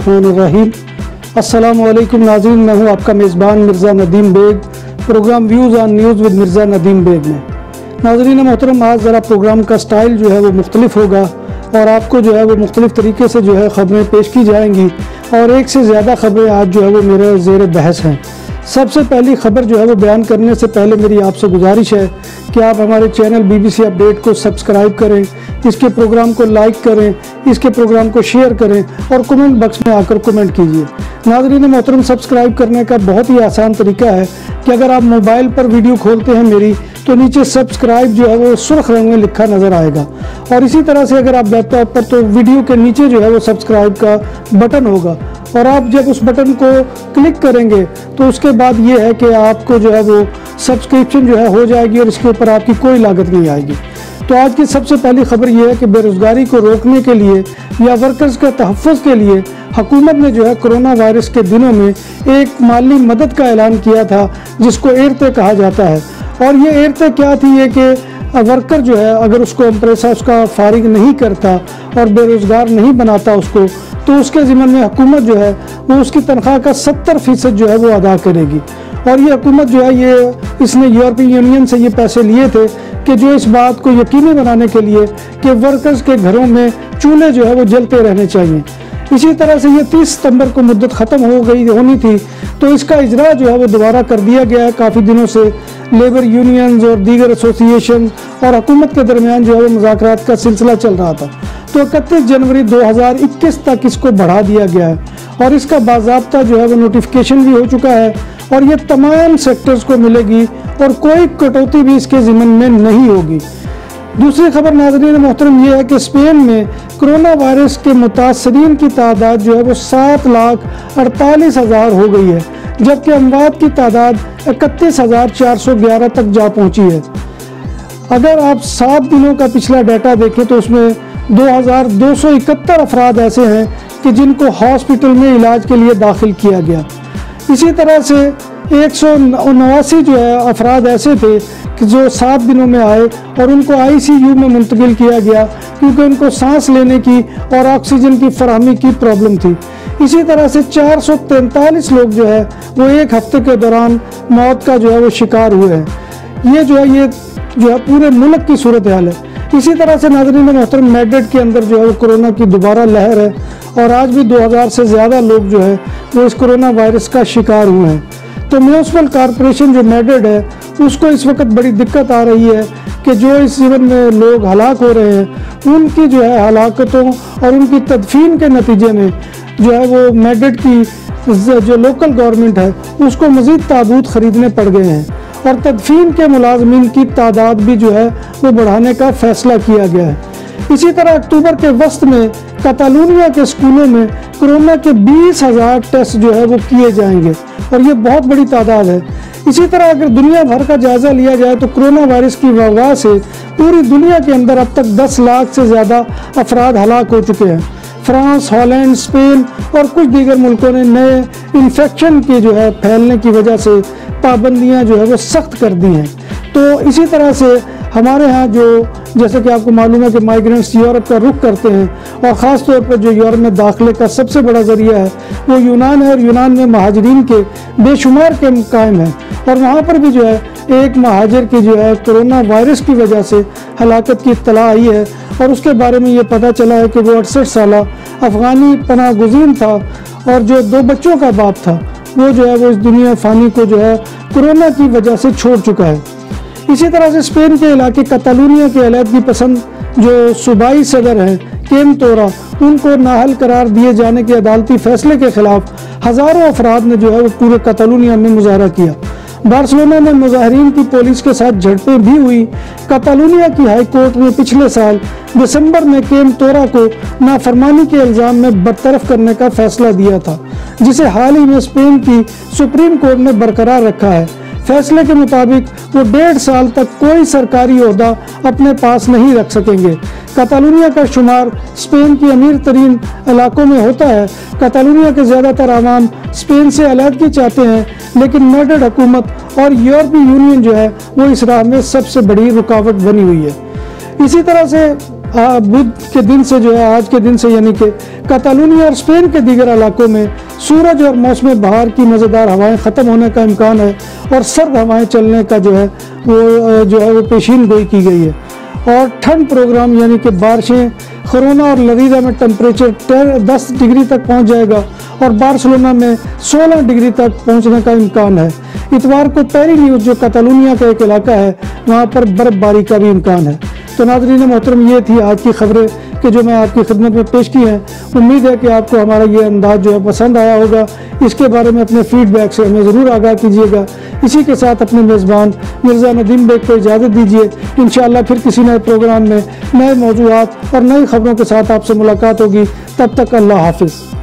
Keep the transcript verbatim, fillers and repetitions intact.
बिस्मिल्लाहिर्रहमानिर्रहीम। अस्सलामुअलैकुम नाज़रीन, मैं हूं आपका मेज़बान Mirza Nadeem Baig, programme views on news with Mirza Nadeem Baig में। नाज़रीन मोहतरम, आज ज़रा प्रोग्राम का स्टाइल जो है वो मुख्तलिफ होगा और आपको जो है वो मुख्तलिफ तरीके से जो है ख़बरें पेश की जाएंगी और एक से ज़्यादा ख़बरें आज जो है वो मेरे ज़ेर बहस हैं। सबसे पहली खबर जो है वो बयान करने से पहले मेरी आपसे गुजारिश है कि आप हमारे चैनल बीबीसी अपडेट को सब्सक्राइब करें, इसके प्रोग्राम को लाइक करें, इसके प्रोग्राम को शेयर करें और कमेंट बॉक्स में आकर कमेंट कीजिए। नाज़रीन मोहतरम, सब्सक्राइब करने का बहुत ही आसान तरीका है कि अगर आप मोबाइल पर वीडियो खोलते हैं मेरी, तो नीचे सब्सक्राइब जो है वो सुर्ख रंग में लिखा नज़र आएगा और इसी तरह से अगर आप लैपटॉप पर, तो वीडियो के नीचे जो है वो सब्सक्राइब का बटन होगा और आप जब उस बटन को क्लिक करेंगे तो उसके बाद ये है कि आपको जो है वो सब्सक्रिप्शन जो है हो जाएगी और इसके ऊपर आपकी कोई लागत नहीं आएगी। तो आज की सबसे पहली खबर ये है कि बेरोज़गारी को रोकने के लिए या वर्कर्स के तहफ़्फ़ुज़ के लिए हुकूमत ने जो है कोरोना वायरस के दिनों में एक माली मदद का ऐलान किया था जिसको एरते कहा जाता है। और ये एरते क्या थी, ये कि वर्कर जो है अगर उसको एम्प्रेसा उसका फारिग नहीं करता और बेरोज़गार नहीं बनाता उसको, तो उसके ज़िम्मे में हुकूमत जो है वो उसकी तनख्वाह का सत्तर फ़ीसद जो है वो अदा करेगी। और ये हुकूमत जो है ये इसने यूरोपीय यूनियन से ये पैसे लिए थे कि जो इस बात को यकीनी बनाने के लिए कि वर्कर्स के घरों में चूल्हे जो है वो जलते रहने चाहिए। इसी तरह से ये तीस सितंबर को मुद्दत ख़त्म हो गई होनी थी, तो इसका इजरा जो है वो दोबारा कर दिया गया है। काफ़ी दिनों से लेबर यूनियंस और दीगर एसोसिएशन और हुकूमत के दरमियान जो है वो मुज़ाकरात का सिलसिला चल रहा था। तो इकतीस जनवरी दो हज़ार इक्कीस तक इसको बढ़ा दिया गया है और इसका बाज़ाब्ता जो है वो नोटिफिकेशन भी हो चुका है और ये तमाम सेक्टर्स को मिलेगी और कोई कटौती भी इसके ज़िम्मन में नहीं होगी। दूसरी खबर नाज़रीन मोहतरम ये है कि स्पेन में कोरोना वायरस के मुतासरीन की तादाद जो है वो सात लाख अड़तालीस हज़ार हो गई है, जबकि अमवात की तादाद इकतीस हज़ार चार सौ ग्यारह तक जा पहुंची है। अगर आप सात दिनों का पिछला डाटा देखें तो उसमें दो हज़ार दो सौ इकहत्तर अफराद ऐसे हैं कि जिनको हॉस्पिटल में इलाज के लिए दाखिल किया गया। इसी तरह से एक सौ नवासी जो है अफराद ऐसे थे कि जो सात दिनों में आए और उनको आईसीयू में मुंतकिल किया गया क्योंकि उनको सांस लेने की और ऑक्सीजन की फराहमी की प्रॉब्लम थी। इसी तरह से चार सौ तैंतालीस लोग जो है वो एक हफ्ते के दौरान मौत का जो है वो शिकार हुए हैं। ये जो है ये जो है पूरे मुल्क की सूरत हाल है। इसी तरह से नाज़रीन मोहतरम, मैड्रिड के अंदर जो है वो कोरोना की दोबारा लहर है और आज भी दो हज़ार से ज़्यादा लोग जो है वो इस कोरोना वायरस का शिकार हुए हैं। तो म्यूनिसिपल कॉरपोरेशन जो मैड्रिड है उसको इस वक्त बड़ी दिक्कत आ रही है कि जो इस जीवन में लोग हलाक हो रहे हैं उनकी जो है हलाकतों और उनकी तदफीन के नतीजे में जो है वो मैड्रिड की जो लोकल गवर्नमेंट है उसको मज़ीद ताबूत ख़रीदने पड़ गए हैं और तदफीन के मुलाजमीन की तादाद भी जो है वो बढ़ाने का फ़ैसला किया गया है। इसी तरह अक्टूबर के वस्त में कतालूनिया के स्कूलों में कोरोना के बीस हज़ार टेस्ट जो है वो किए जाएंगे और ये बहुत बड़ी तादाद है। इसी तरह अगर दुनिया भर का जायज़ा लिया जाए तो कोरोना वायरस की वबा से पूरी दुनिया के अंदर अब तक दस लाख से ज़्यादा अफराद हलाक हो चुके हैं। फ्रांस, हॉलैंड, स्पेन और कुछ दीगर मुल्कों ने नए इन्फेक्शन के जो है फैलने की वजह से पाबंदियां जो है वो सख्त कर दी हैं। तो इसी तरह से हमारे यहाँ जो जैसे कि आपको मालूम है कि माइग्रेंट्स यूरोप का रुख करते हैं और ख़ास तौर पर जो यूरोप में दाखिले का सबसे बड़ा ज़रिया है वो यूनान है और यूनान में महाजरीन के बेशुमार कैंप कायम हैं और वहाँ पर भी जो है एक महाजिर की जो है कोरोना वायरस की वजह से हलाकत की इत्तला आई है और उसके बारे में ये पता चला है कि वो अड़सठ साल अफ़गानी पनाह गुज़ीर था और जो दो बच्चों का बाप था वो जो है वो इस दुनिया फ़ानी को जो है कोरोना की वजह से छोड़ चुका है। इसी तरह से स्पेन के इलाके कतालूनिया के अलहदगी पसंद जो सूबाई सदर हैं केम तोरा, उनको नाअहल करार दिए जाने के अदालती फैसले के खिलाफ हज़ारों अफराद ने जो है वो पूरे कतालूनिया में मुजाहरा किया। बार्सिलोना में मुजाहरीन की पुलिस के साथ झड़पें भी हुई। कतालूनिया की हाई कोर्ट ने पिछले साल दिसंबर में केम तोरा को नाफरमानी के इल्ज़ाम में बरतरफ करने का फैसला दिया था, जिसे हाल ही में स्पेन की सुप्रीम कोर्ट ने बरकरार रखा है। फैसले के मुताबिक वो डेढ़ साल तक कोई सरकारी ओहदा अपने पास नहीं रख सकेंगे। कतालूनिया का शुमार स्पेन की अमीर तरीन इलाकों में होता है। कतालूनिया के ज़्यादातर आवाम स्पेन से अलहदगी चाहते हैं, लेकिन मैड्रिड हुकूमत और यूरोपीय यूनियन जो है वो इस राह में सबसे बड़ी रुकावट बनी हुई है। इसी तरह से बुध के दिन से जो है आज के दिन से यानी कि कैटालोनिया और स्पेन के दीगर इलाकों में सूरज और मौसम बहार की मज़ेदार हवाएं ख़त्म होने का इम्कान है और सर्द हवाएं चलने का जो है वो जो है वो पेशीन गोई की गई है। और ठंड प्रोग्राम यानी कि बारिशें खरोना और लरीदा में टेम्परेचर दस डिग्री तक पहुंच जाएगा और बार्सिलोना में सोलह डिग्री तक पहुंचने का इम्कान है। इतवार को पेरिन्यूस जो कैटालोनिया का एक इलाका है वहां पर बर्फबारी का भी इम्कान है। तो नाज़रीन मोहतरम, ये थी आज की खबरें कि जो मैं आपकी खिदमत में पेश की हैं। उम्मीद है कि आपको हमारा ये अंदाज जो है पसंद आया होगा। इसके बारे में अपने फीडबैक से हमें ज़रूर आगाह कीजिएगा। इसी के साथ अपने मेज़बान मिर्ज़ा नदीम बेग को इजाज़त दीजिए। इंशाअल्लाह फिर किसी नए प्रोग्राम में नए मौज़ूआत और नई खबरों के साथ आपसे मुलाकात होगी। तब तक अल्लाह हाफिज़।